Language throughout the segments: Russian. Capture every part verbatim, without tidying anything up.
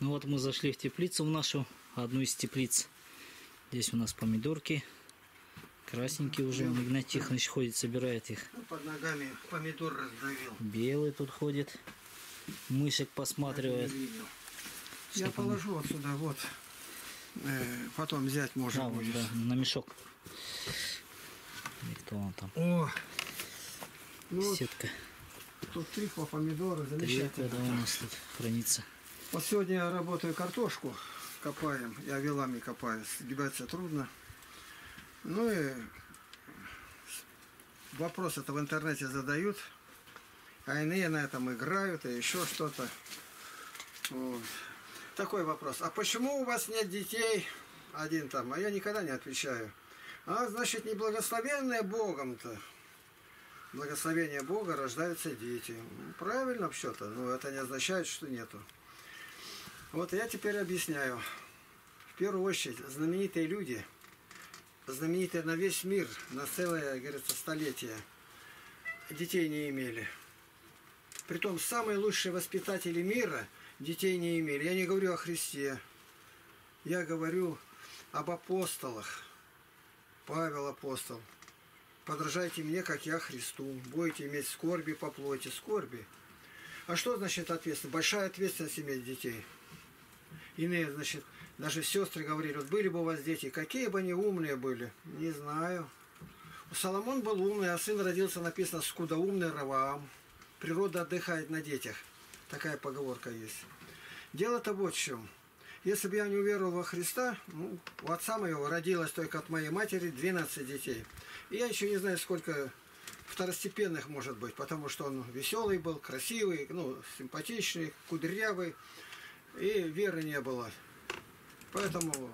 Ну вот мы зашли в теплицу в нашу, одну из теплиц. Здесь у нас помидорки. Красненькие уже. Игнат Тихонович ходит, собирает их. Под ногами помидор раздавил. Белый тут ходит. Мышек посматривает. Я положу вот сюда, вот. Э, потом взять можно да, будет. Вот, да, на мешок. И кто он там? О! Ну, сетка. Тут трихва, помидоры, замечательно. Да, у нас тут хранится. Вот сегодня я работаю картошку, копаем. Я вилами копаю, сгибаться трудно. Ну и вопросы это в интернете задают. А иные на этом играют, и еще что-то. Вот. Такой вопрос. А почему у вас нет детей? Один там. А я никогда не отвечаю. А значит, не благословенные Богом-то. Благословение Бога рождаются дети. Правильно что-то, но это не означает, что нету. Вот я теперь объясняю. В первую очередь, знаменитые люди, знаменитые на весь мир, на целое, говорится, столетие, детей не имели. Притом самые лучшие воспитатели мира детей не имели. Я не говорю о Христе. Я говорю об апостолах. Павел апостол. Подражайте мне, как я Христу. Будете иметь скорби по плоти. Скорби. А что значит ответственность? Большая ответственность иметь детей. Иные, значит, даже сестры говорили, вот были бы у вас дети, какие бы они умные были. Не знаю. Соломон был умный, а сын родился, написано, скудоумный Раваам. Природа отдыхает на детях. Такая поговорка есть. Дело-то вот в чем. Если бы я не уверовал во Христа, ну, у отца моего родилось только от моей матери двенадцать детей. И я еще не знаю, сколько второстепенных может быть, потому что он веселый был, красивый, ну, симпатичный, кудрявый, и веры не было. Поэтому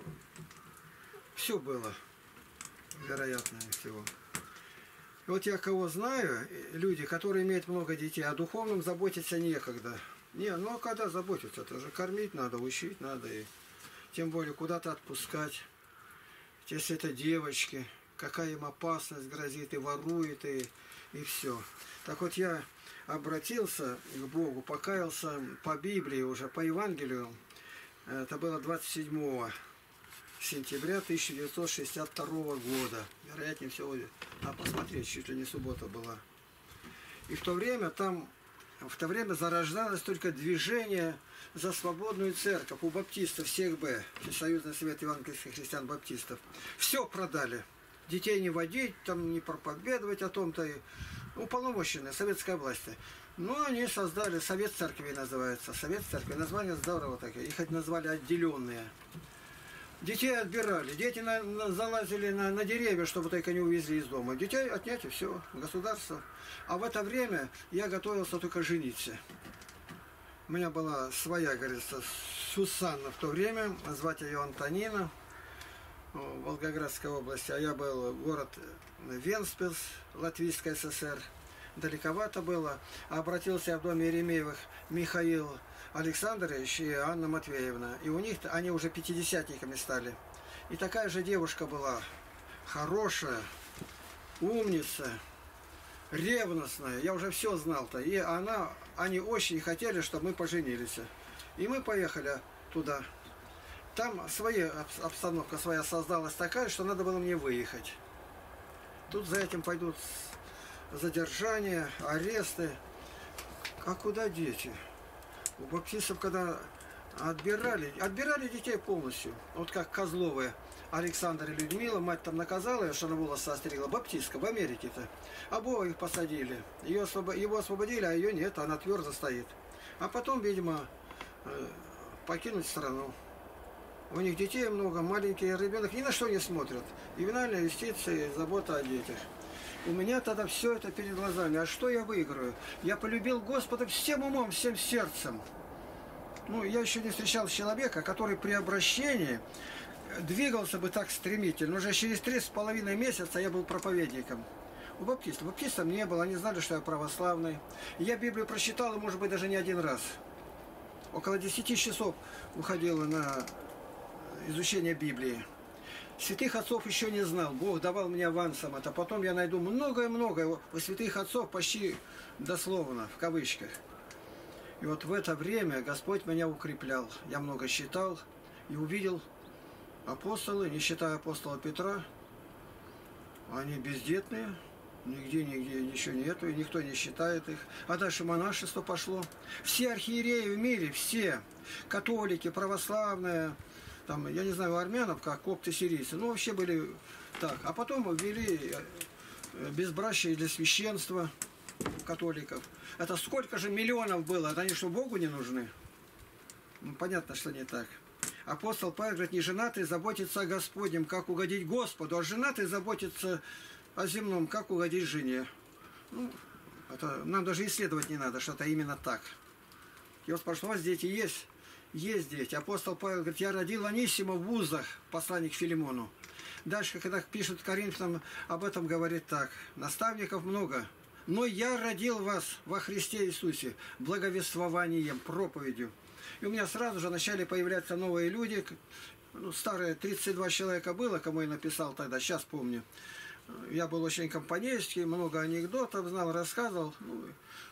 все было, вероятно, всего. И вот я кого знаю, люди, которые имеют много детей, о духовном заботиться некогда. Не, ну а когда заботиться? Это же кормить надо, учить надо, и тем более куда-то отпускать. Если это девочки, какая им опасность грозит, и ворует, и, и все. Так вот я обратился к Богу, покаялся по Библии уже, по Евангелию. Это было двадцать седьмого сентября тысяча девятьсот шестьдесят второго года. Вероятнее всего, а посмотреть, чуть ли не суббота была. И в то время там, в то время зарождалось только движение за свободную церковь у баптистов, всех Б, Всесоюзный совет евангельских христиан-баптистов. Все продали. Детей не водить, там не проповедовать о том-то. Уполномоченные, советская власть. Но они создали, Совет церкви называется. Совет церкви, название здорово такое. Их назвали отделенные. Детей отбирали. Дети на, на, залазили на, на деревья, чтобы только не увезли из дома. Детей отнять и все. Государство. А в это время я готовился только жениться. У меня была своя, говорится, Сусанна в то время. Звать ее Антонина. В Волгоградской области. А я был город Венспилс, Латвийская ССР. Далековато было. А обратился я в доме Еремеевых Михаил Александрович и Анна Матвеевна. И у них они уже пятидесятниками стали. И такая же девушка была. Хорошая, умница, ревностная. Я уже все знал-то. И она, они очень хотели, чтобы мы поженились. И мы поехали туда. Там своя обстановка своя создалась такая, что надо было мне выехать. Тут за этим пойдут задержания, аресты. А куда дети? У баптистов, когда отбирали, отбирали детей полностью. Вот как Козловы, Александр и Людмила, мать там наказала ее, что она волосы остригла, баптистка в Америке-то. Обоих посадили. Ее освоб... Его освободили, а ее нет, она твердо стоит. А потом, видимо, покинуть страну. У них детей много, маленький ребенок ни на что не смотрят. Ювенальная юстиция и забота о детях. У меня тогда все это перед глазами. А что я выиграю? Я полюбил Господа всем умом, всем сердцем. Ну, я еще не встречал человека, который при обращении двигался бы так стремительно. Уже через три с половиной месяца я был проповедником. У баптистов. Баптистов не было, они знали, что я православный. Я Библию прочитал, может быть, даже не один раз. Около десяти часов уходило на изучение Библии. Святых отцов еще не знал. Бог давал мне авансом это. Потом я найду многое-многое у святых отцов, почти дословно, в кавычках. И вот в это время Господь меня укреплял. Я много считал и увидел апостолы, не считая апостола Петра, они бездетные, нигде, нигде ничего нету, и никто не считает их. А дальше монашество пошло. Все архиереи в мире, все, католики, православные, там, я не знаю, армянов, как копты, сирийцы, ну, вообще были так. А потом ввели безбрачие для священства католиков. Это сколько же миллионов было, это они что, Богу не нужны? Ну, понятно, что не так. Апостол Павел говорит, не женатый заботится о Господнем, как угодить Господу, а женатый заботится о земном, как угодить жене. Ну, это нам даже исследовать не надо, что это именно так. И вот спрашивают, у вас дети есть? Есть дети. Апостол Павел говорит, я родил Анисима в вузах, посланник Филимону. Дальше, когда пишут Коринфянам, об этом говорит так. Наставников много, но я родил вас во Христе Иисусе благовествованием, проповедью. И у меня сразу же начали появляться новые люди. Ну, старые тридцать два человека было, кому я написал тогда, сейчас помню. Я был очень компанейский, много анекдотов знал, рассказывал. Ну,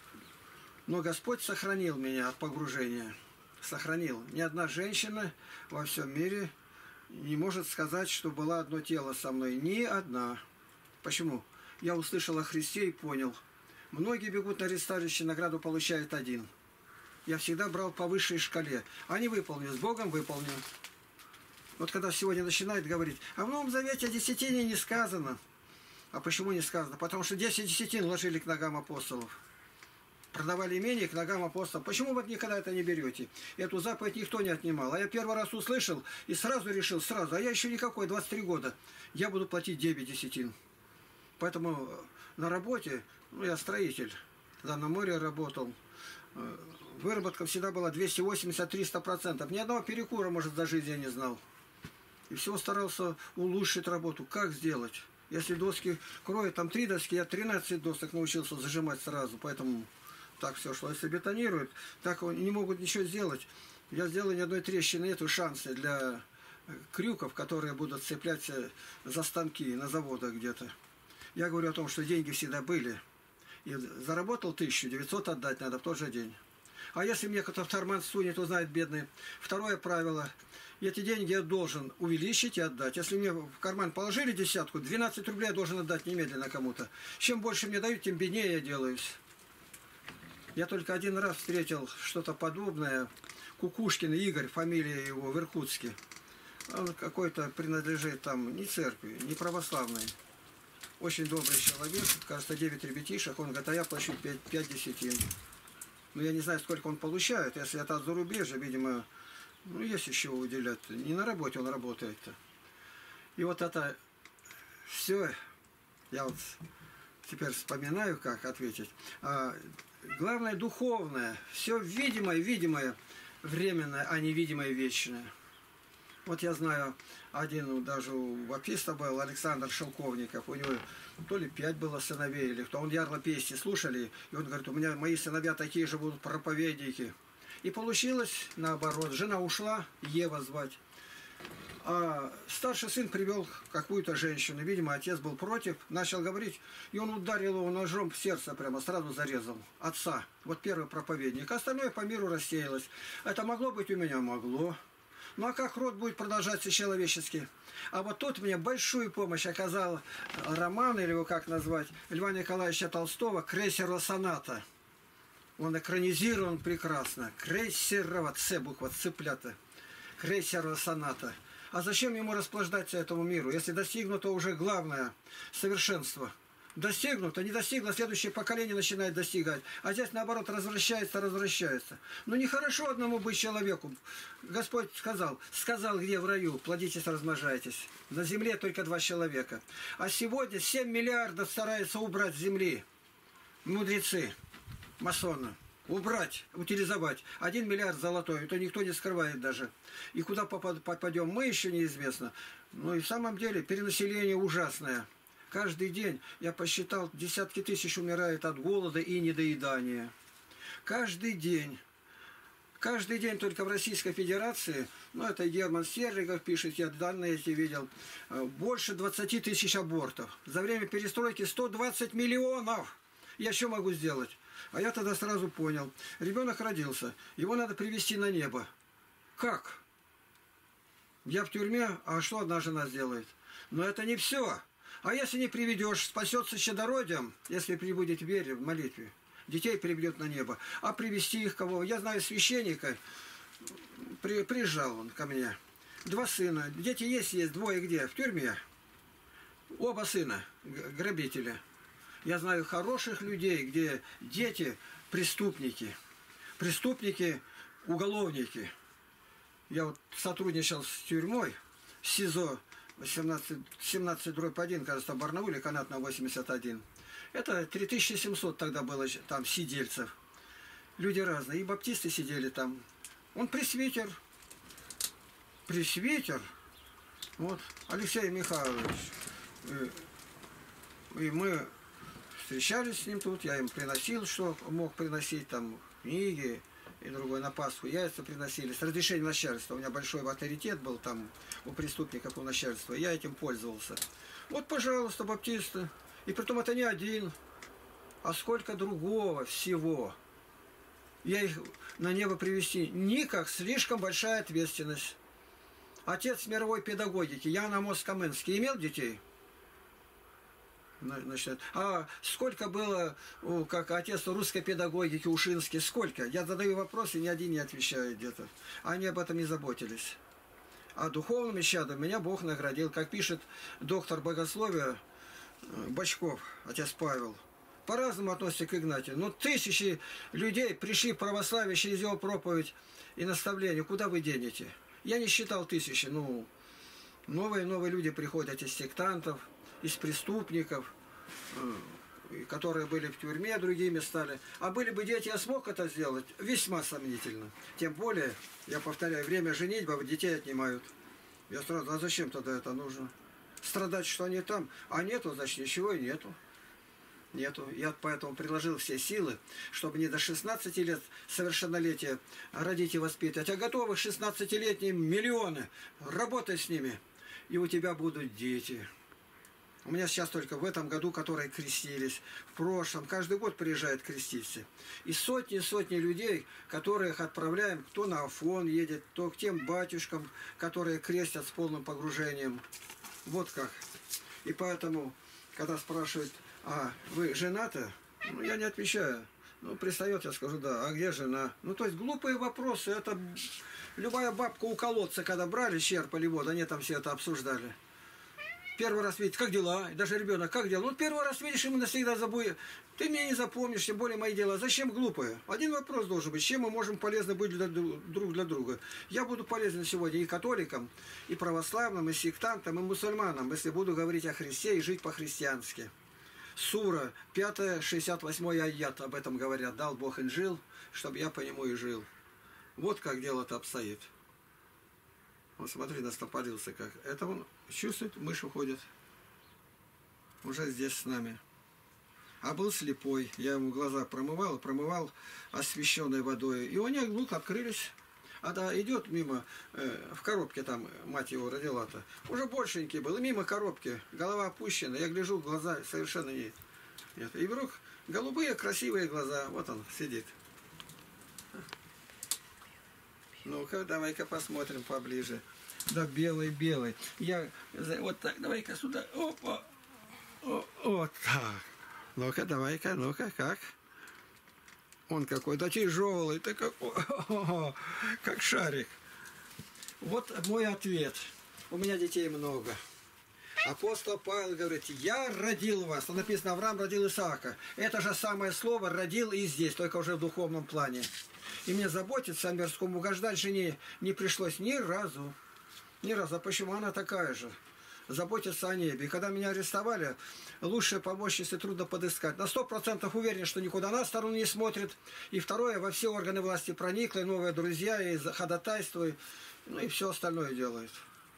но Господь сохранил меня от погружения. Сохранил. Ни одна женщина во всем мире не может сказать, что было одно тело со мной. Ни одна. Почему? Я услышал о Христе и понял. Многие бегут на ресталище, награду получает один. Я всегда брал по высшей шкале. А не выполню, с Богом выполню. Вот когда сегодня начинают говорить, а в Новом Завете о десятине не сказано. А почему не сказано? Потому что десять десятин ложили к ногам апостолов. Продавали имение к ногам апостолов. Почему вы никогда это не берете? Эту заповедь никто не отнимал. А я первый раз услышал и сразу решил, сразу, а я еще никакой, двадцать три года, я буду платить девять десятин. Поэтому на работе, ну я строитель, тогда на море работал, выработка всегда была двести восемьдесят — триста процентов. Ни одного перекура, может, за жизнь я не знал. И всего старался улучшить работу. Как сделать? Если доски кроют, там три доски, я тринадцать досок научился зажимать сразу. Поэтому так все шло. Если бетонируют, так не могут ничего сделать. Я сделал ни одной трещины, нету шанса для крюков, которые будут цепляться за станки на заводах где-то. Я говорю о том, что деньги всегда были. И заработал тысячу девятьсот отдать надо в тот же день. А если мне кто-то в карман сунет, узнает бедный. Второе правило. Эти деньги я должен увеличить и отдать. Если мне в карман положили десятку, двенадцать рублей я должен отдать немедленно кому-то. Чем больше мне дают, тем беднее я делаюсь. Я только один раз встретил что-то подобное. Кукушкин Игорь, фамилия его в Иркутске. Он какой-то принадлежит там не церкви, не православной. Очень добрый человек, кажется, девять ребятишек. Он говорит, а я плачу пять десятин. Но я не знаю, сколько он получает. Если это от зарубежья, видимо, ну, есть еще уделять. Не на работе он работает-то. И вот это все, я вот теперь вспоминаю, как ответить. А, главное, духовное. Все видимое, видимое, временное, а невидимое, вечное. Вот я знаю, один даже у баптиста был, Александр Шелковников, у него то ли пять было сыновей, или кто, он ярло песни слушали, и он говорит, у меня мои сыновья такие же будут проповедники. И получилось наоборот, жена ушла, Ева звать, а старший сын привел какую-то женщину, видимо, отец был против, начал говорить, и он ударил его ножом в сердце прямо, сразу зарезал, отца, вот первый проповедник, остальное по миру рассеялось. Это могло быть у меня? Могло. Ну а как род будет продолжаться человечески? А вот тут мне большую помощь оказал роман, или его как назвать, Льва Николаевича Толстого «Крейсерова соната». Он экранизирован прекрасно. Крейсерова, Ц буква, цыплята. Крейсерова соната. А зачем ему расплаждаться этому миру, если достигнуто уже главное совершенство? Достигнуто, не достигло, следующее поколение начинает достигать. А здесь, наоборот, возвращается, возвращается. Ну, нехорошо одному быть человеку. Господь сказал, сказал, где в раю, плодитесь, размножайтесь. На земле только два человека. А сегодня семь миллиардов стараются убрать с земли. Мудрецы, масоны. Убрать, утилизовать. Один миллиард золотой, это никто не скрывает даже. И куда попадем, мы еще неизвестно. Ну и в самом деле перенаселение ужасное. Каждый день, я посчитал, десятки тысяч умирает от голода и недоедания. Каждый день. Каждый день только в Российской Федерации, ну это Герман Стерлигов пишет, я данные эти видел, больше двадцати тысяч абортов. За время перестройки сто двадцать миллионов. Я что могу сделать? А я тогда сразу понял. Ребенок родился, его надо привести на небо. Как? Я в тюрьме, а что одна жена сделает? Но это не все. А если не приведешь, спасется чадородием, если прибудет в вере, в молитве. Детей приведет на небо. А привести их кого? Я знаю священника, при, приезжал он ко мне. Два сына. Дети есть, есть. Двое где? В тюрьме. Оба сына, грабители. Я знаю хороших людей, где дети преступники. Преступники, уголовники. Я вот сотрудничал с тюрьмой, СИЗО семнадцать дробь один, кажется, в Барнауле, канат на восемьдесят один. Это три тысячи семьсот тогда было там сидельцев. Люди разные. И баптисты сидели там. Он пресвитер. Пресвитер. Вот. Алексей Михайлович. И, и мы встречались с ним тут. Я им приносил, что мог приносить. Там книги и другое на Пасху. Яйца приносили. С разрешением начальства. У меня большой авторитет был там у преступников, у начальства. Я этим пользовался. Вот, пожалуйста, баптисты. И притом это не один, а сколько другого всего. Я их на небо привести никак, слишком большая ответственность. Отец мировой педагогики Ян Амос Каменский имел детей? Значит, а сколько было, как отец русской педагогики Ушинский, сколько? Я задаю вопросы, ни один не отвечает где-то. Они об этом не заботились. А духовным исчадом меня Бог наградил, как пишет доктор богословия Бочков, отец Павел. По-разному относится к Игнатию. Но тысячи людей пришли в православие через его проповедь и наставление. Куда вы денете? Я не считал тысячи. Ну, новые новые люди приходят из сектантов, из преступников, которые были в тюрьме, другими стали. А были бы дети, я смог это сделать? Весьма сомнительно. Тем более, я повторяю, время женитьбы, детей отнимают. Я сразу, а зачем тогда это нужно? Страдать, что они там, а нету, значит, ничего и нету. Нету. Я поэтому приложил все силы, чтобы не до шестнадцати лет совершеннолетия родить и воспитывать, а готовых шестнадцатилетним миллионы. Работай с ними, и у тебя будут дети. У меня сейчас только в этом году, которые крестились, в прошлом, каждый год приезжают креститься. И сотни и сотни людей, которых отправляем, кто на Афон едет, то к тем батюшкам, которые крестят с полным погружением. Вот как. И поэтому, когда спрашивают, а вы женаты? Ну, я не отвечаю. Ну, пристает, я скажу, да, а где жена? Ну, то есть глупые вопросы. Это любая бабка у колодца, когда брали, черпали воду, они там все это обсуждали. Первый раз видит, как дела? И даже ребенок, как дела? Ну, первый раз видишь, ему навсегда забудешь. Ты меня не запомнишь, тем более мои дела. Зачем глупые? Один вопрос должен быть. Чем мы можем полезны быть для, друг для друга? Я буду полезен сегодня и католикам, и православным, и сектантам, и мусульманам, если буду говорить о Христе и жить по-христиански. Сура, пятая, шестьдесят восьмой аят об этом говорят. Дал Бог инжил, чтобы я по нему и жил. Вот как дело-то обстоит. Вот смотри, настопорился как. Это он чувствует, мышь уходит. Уже здесь с нами. А был слепой. Я ему глаза промывал, промывал освященной водой. И у него глух открылись. А да, идет мимо, э, в коробке там, мать его родила-то. Уже большенький был. И мимо коробки. Голова опущена. Я гляжу, глаза совершенно не... Нет. И вдруг голубые красивые глаза. Вот он сидит. Ну-ка, давай-ка посмотрим поближе. Да, белый-белый. Я вот так, давай-ка сюда. Опа. О, вот так. Ну-ка, давай-ка, ну-ка, как? Он какой-то тяжелый, ты как, о, как шарик. Вот мой ответ. У меня детей много. Апостол Павел говорит, я родил вас. Там написано, Авраам родил Исаака. Это же самое слово родил и здесь, только уже в духовном плане. И мне заботиться о мирском, угождать жене не пришлось ни разу. Ни разу. А почему она такая же? Заботиться о небе. И когда меня арестовали, лучшие помощницы трудно подыскать. На сто процентов уверен, что никуда на сторону не смотрит. И второе, во все органы власти проникла, и новые друзья, и ходатайство, и, ну и все остальное делает.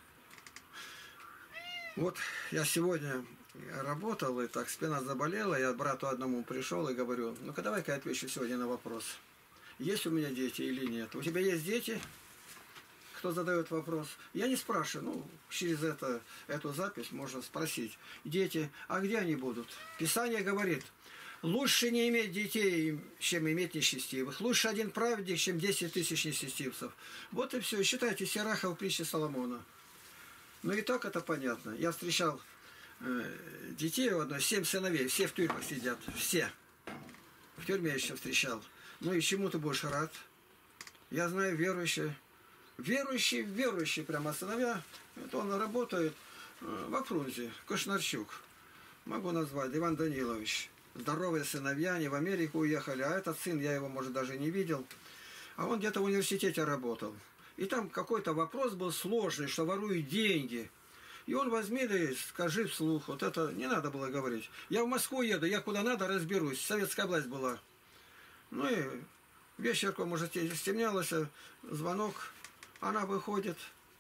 Вот я сегодня работал, и так спина заболела, я брату одному пришел и говорю, ну-ка давай-ка я отвечу сегодня на вопрос. Есть у меня дети или нет? У тебя есть дети? Кто задает вопрос? Я не спрашиваю, ну, через это, эту запись можно спросить. Дети, а где они будут? Писание говорит, Лучше не иметь детей, чем иметь нечестивых. Лучше один праведник, чем десять тысяч нечестивцев. Вот и все. Считайте, Сираха в притче Соломона. Ну и так это понятно. Я встречал э, детей у одной, семь сыновей, все в тюрьмах сидят. Все. В тюрьме я еще встречал. Ну и чему ты будешь рад? Я знаю верующие. Верующие, верующие прямо сыновья. Это он работает э, во Фрунзе, Кошнарчук. Могу назвать, Иван Данилович. Здоровые сыновья, они в Америку уехали, а этот сын, я его, может, даже не видел. А он где-то в университете работал. И там какой-то вопрос был сложный, что воруют деньги. И он возьми, да и скажи вслух. Вот это не надо было говорить. Я в Москву еду, я куда надо разберусь. Советская власть была. Ну и вечерком, может, стемнялось, звонок. Она выходит,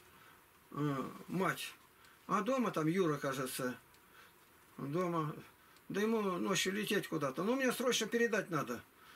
э, мать. А дома там Юра, кажется, дома... Да ему ночью лететь куда-то. Ну, мне срочно передать надо.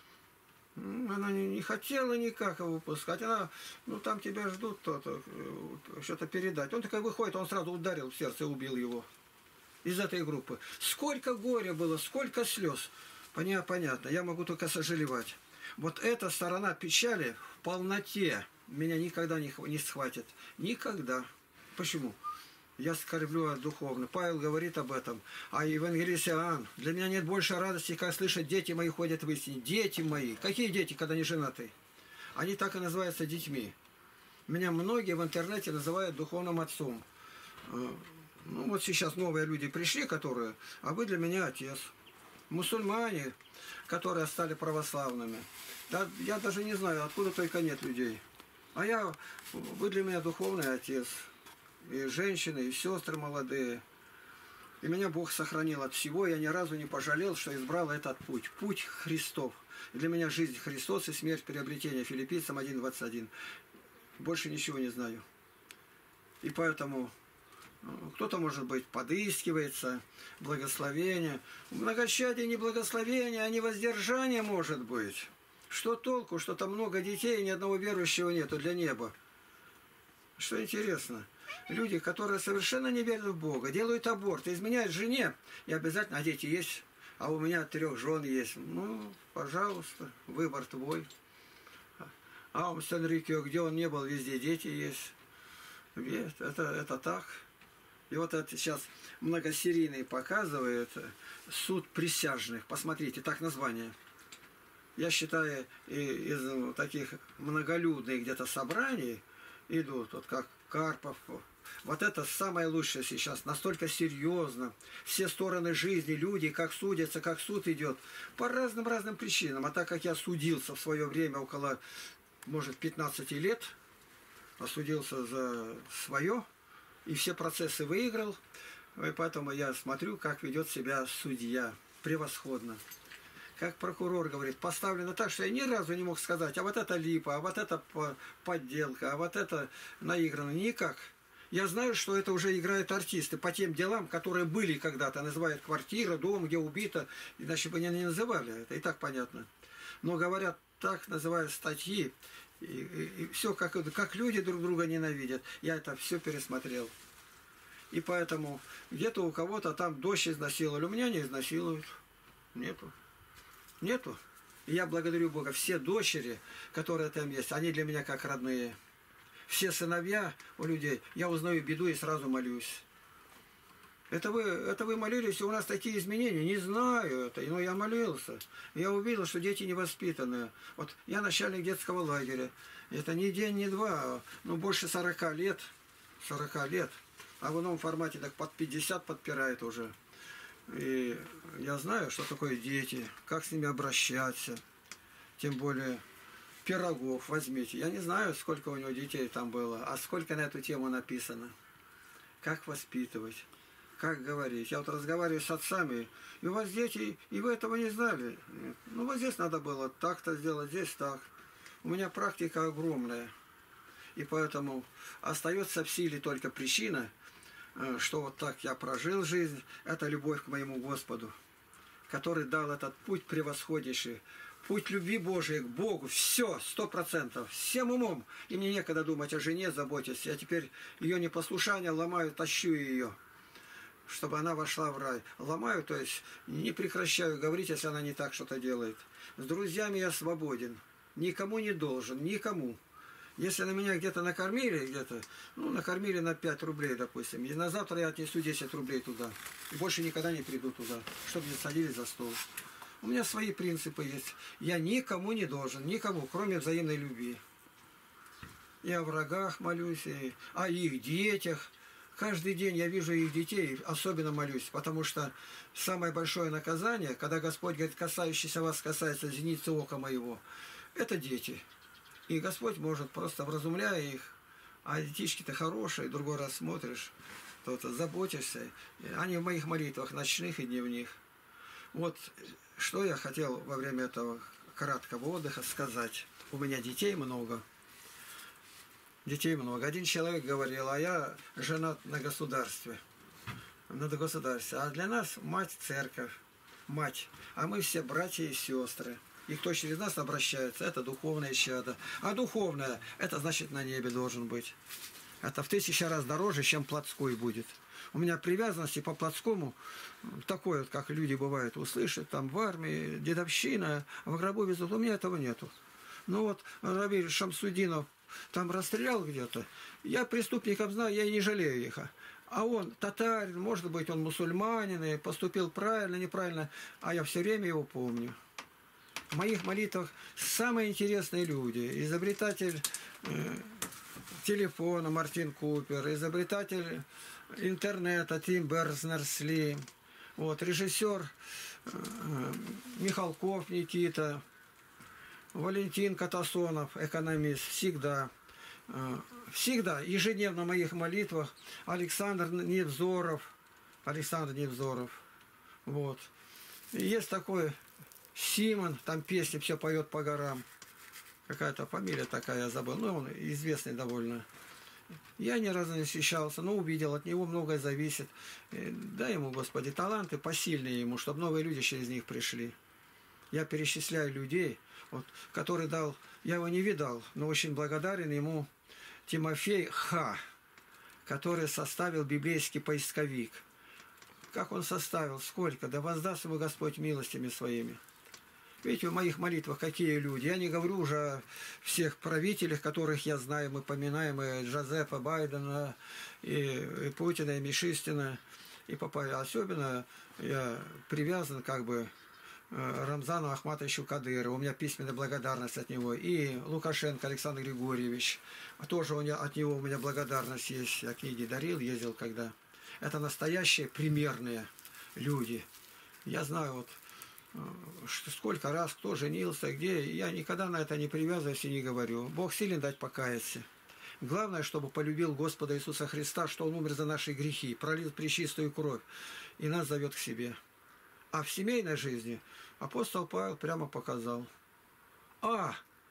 Она не хотела никак его выпускать. Она, ну, там тебя ждут, то-то, что-то передать. Он такой выходит, он сразу ударил в сердце и убил его. Из этой группы. Сколько горя было, сколько слез. Понятно, я могу только сожалевать. Вот эта сторона печали в полноте меня никогда не, не схватит. Никогда. Почему? Я скорблю духовно. Павел говорит об этом. А евангелист Иоанн. Для меня нет больше радости, как слышать, дети мои ходят в истине. Дети мои. Какие дети, когда не женаты? Они так и называются детьми. Меня многие в интернете называют духовным отцом. Ну вот сейчас новые люди пришли, которые, а вы для меня отец. Мусульмане, которые стали православными. Да, я даже не знаю, откуда только нет людей. А я, вы для меня духовный отец. И женщины, и сестры молодые. И меня Бог сохранил от всего. Я ни разу не пожалел, что избрал этот путь. Путь Христов. И для меня жизнь Христос и смерть приобретения. Филиппийцам один двадцать один. Больше ничего не знаю. И поэтому кто-то, может быть, подыскивается, благословение. Многочадие не благословение, а не воздержание может быть. Что толку, что там много детей, и ни одного верующего нету для неба? Что интересно. Люди, которые совершенно не верят в Бога, делают аборт, изменяют жене, и обязательно, а дети есть, а у меня трех жен есть. Ну, пожалуйста, выбор твой. А у Сен-Рикио, где он не был, везде дети есть. Это, это так. И вот это сейчас многосерийный показывает суд присяжных. Посмотрите, так название. Я считаю, из таких многолюдных где-то собраний идут, вот как Карпов. Вот это самое лучшее сейчас. Настолько серьезно. Все стороны жизни, люди, как судятся, как суд идет. По разным-разным причинам. А так как я судился в свое время около, может, пятнадцати лет, осудился за свое, и все процессы выиграл. И поэтому я смотрю, как ведет себя судья. Превосходно. Как прокурор говорит, поставлено так, что я ни разу не мог сказать, а вот это липа, а вот это подделка, а вот это наиграно. Никак. Я знаю, что это уже играют артисты по тем делам, которые были когда-то. Называют квартира, дом, где убито. Иначе бы они не называли. Это и так понятно. Но говорят, так называют статьи. И, и, и все, как, как люди друг друга ненавидят. Я это все пересмотрел. И поэтому где-то у кого-то там дочь изнасиловали. У меня не изнасилуют. Нету. Нету. И я благодарю Бога. Все дочери, которые там есть, они для меня как родные. Все сыновья у людей. Я узнаю беду и сразу молюсь. Это вы, это вы молились, и у нас такие изменения. Не знаю это, но я молился. Я увидел, что дети невоспитанные. Вот я начальник детского лагеря. Это не день, не два, ну больше сорока лет. сорока лет. А в ином формате так под пятьдесят подпирает уже. И я знаю, что такое дети, как с ними обращаться. Тем более Пирогов возьмите. Я не знаю, сколько у него детей там было, а сколько на эту тему написано. Как воспитывать, как говорить. Я вот разговариваю с отцами, и у вас дети, и вы этого не знали. Ну вот здесь надо было так-то сделать, здесь так. У меня практика огромная. И поэтому остается в силе только причина, что вот так я прожил жизнь, это любовь к моему Господу, который дал этот путь превосходящий, путь любви Божией к Богу, все, сто процентов, всем умом, и мне некогда думать о жене, заботиться, я теперь ее непослушание ломаю, тащу ее, чтобы она вошла в рай. Ломаю, то есть не прекращаю говорить, если она не так что-то делает. С друзьями я свободен. Никому не должен, никому. Если на меня где-то накормили, где-то, ну, накормили на пять рублей, допустим, и на завтра я отнесу десять рублей туда. И больше никогда не приду туда, чтобы не садились за стол. У меня свои принципы есть. Я никому не должен, никому, кроме взаимной любви. И о врагах молюсь, и о их детях. Каждый день я вижу их детей, особенно молюсь, потому что самое большое наказание, когда Господь говорит, касающийся вас, касается зеницы ока моего, это дети. И Господь может, просто вразумляя их, а детишки-то хорошие, другой раз смотришь, то ты заботишься. Они в моих молитвах, ночных и дневных. Вот что я хотел во время этого краткого отдыха сказать. У меня детей много. Детей много. Один человек говорил, а я женат на государстве. На государстве. А для нас мать церковь, мать. А мы все братья и сестры. И кто через нас обращается, это духовное чадо. А духовное, это значит на небе должен быть. Это в тысячу раз дороже, чем плотской будет. У меня привязанности по плотскому такое, вот, как люди бывают, услышат, там в армии, дедовщина, в гробу везут. У меня этого нету. Ну вот, Раби Шамсудинов там расстрелял где-то. Я преступников знаю, я и не жалею их. А он татарин, может быть, он мусульманин, и поступил правильно, неправильно, а я все время его помню. В моих молитвах самые интересные люди. Изобретатель э, телефона Мартин Купер, изобретатель интернета Тим Бернерс-Ли, вот, режиссер э, Михалков Никита, Валентин Катасонов, экономист, всегда, э, всегда, ежедневно в моих молитвах Александр Невзоров, Александр Невзоров, вот. И есть такой Симон, там песни все поет по горам. Какая-то фамилия такая, я забыл. Ну, он известный довольно. Я ни разу не встречался, но увидел, от него многое зависит. Дай ему, Господи, таланты посильнее ему, чтобы новые люди через них пришли. Я перечисляю людей, вот, который дал, я его не видал, но очень благодарен ему Тимофей Ха, который составил библейский поисковик. Как он составил, сколько, да воздаст ему Господь милостями своими. Видите, в моих молитвах какие люди. Я не говорю уже о всех правителях, которых я знаю, мы поминаем, и Джозефа Байдена, и, и Путина, и Мишистина, и Папая. Особенно я привязан как бы Рамзану Ахматовичу Кадырову. У меня письменная благодарность от него. И Лукашенко Александр Григорьевич. Тоже у меня, от него у меня благодарность есть. Я книги дарил, ездил когда. Это настоящие примерные люди. Я знаю, вот сколько раз кто женился, где. Я никогда на это не привязываюсь и не говорю. Бог силен дать покаяться. Главное, чтобы полюбил Господа Иисуса Христа, что Он умер за наши грехи, пролил пречистую кровь и нас зовет к себе. А в семейной жизни апостол Павел прямо показал. А,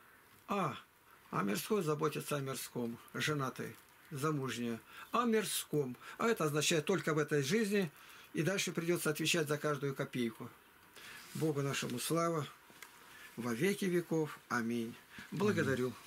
а, а мирской заботится о мирском, женатый, замужняя, о мирском. А это означает только в этой жизни, и дальше придется отвечать за каждую копейку. Богу нашему слава во веки веков. Аминь. Благодарю.